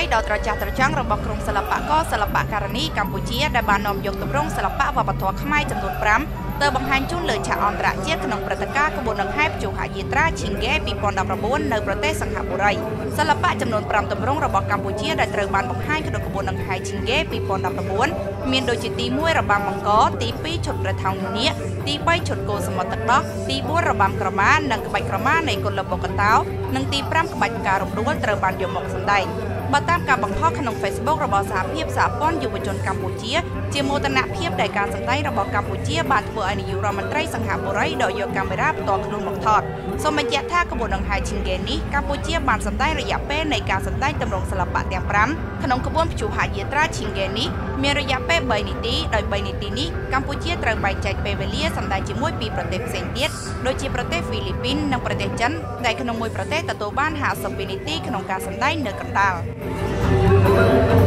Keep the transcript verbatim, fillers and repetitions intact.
ដល់ត្រចះត្រចង់របស់ក្រុមសិល្បករសិល្បករនីកម្ពុជាដែលបាននាំយកទម្រង់សិល្បៈវប្បធម៌ខ្មែរចំនួនប្រាំទៅបង្ហាញជូនលើឆាកអន្តរជាតិក្នុងព្រឹត្តិការណ៍ក្បួនដង្ហែព្យុហយាត្រាឈីងហ្គេពីរពាន់ដប់ប្រាំបួននៅប្រទេសសិង្ហបុរីសិល្បៈចំនួនប្រាំទម្រង់របស់កម្ពុជាដែលត្រូវបានបង្ហាញក្នុងក្បួនដង្ហែឈីងហ្គេពីរពាន់ដប់ប្រាំបួនមានដូចជាទីមួយរបាំបង្កទីពីរឈុតព្រះថោងនាគទីបីឈុតគោសមុទ្រទឹកដោះទីបួនរបាំក្រមានិងក្បាច់ក្រមានៃគុនលបុកតោនិងទីប្រាំក្បាច់ផ្ការំដួលត្រូវបានយកមកសម្ដែងបើតាមការបង្ហោះក្នុង Facebook របស់សហភាពសហព័ន្ធយុវជនកម្ពុជាជាមោទនភាពដែលការសម្ដែងរបស់កម្ពុជាបានធ្វើឲ្យនាយករដ្ឋមន្ត្រីសង្ហបុរីដកយកកាមេរ៉ាផ្ទាល់ខ្លួនមកថតសូមបញ្ជាក់ថាក្បួនដង្ហែឈីងហ្គេនេះកម្ពុជាបានសម្ដែងរយៈពេលនៃការសម្ដែងទម្រង់សិល្បៈទាំងប្រាំក្នុងក្បួនព្យុហយាត្រាឈីងហ្គេនេះមានរយៈពេលបីនាទីដោយបីនាទីនេះកម្ពុជាត្រូវបែងចែកពេលវេលាសម្ដែងជាមួយពីប្រទេសផ្សេងទៀតដូចជាប្រទេសហ្វីលីពីននិងប្រទេសចិនដែលក្នុងមួយប្រទេសទទួលបានហាសិបពីរនាទីក្នុងការសម្ដែងនៅកណ្ដាល